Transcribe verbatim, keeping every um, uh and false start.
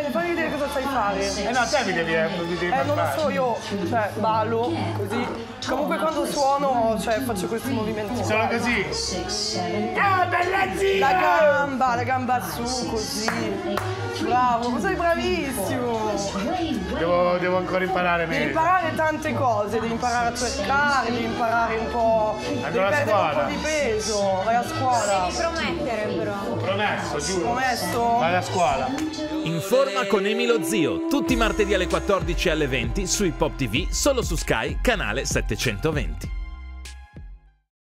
bene, fammi vedere cosa sai fare. Eh no, te mi devi, mi devi Eh, non lo so, io, cioè, ballo così. Comunque quando suono, cioè, faccio questi movimenti. Solo così. Ah, bella zia! La gamba, la gamba su, così. Bravo, sei bravissimo. Devo, devo ancora imparare meglio. Devi imparare tante cose, devi imparare a cercare, devi imparare un po'. Devi Andrò a perdere scuola. un po' di peso, vai a scuola. Devi promettere però. Promesso, giuro. Promesso? Vai a scuola. In forma con Emi lo Zio, tutti i martedì alle quattordici e alle venti su Hip Hop T V, solo su Sky, canale settecentoventi.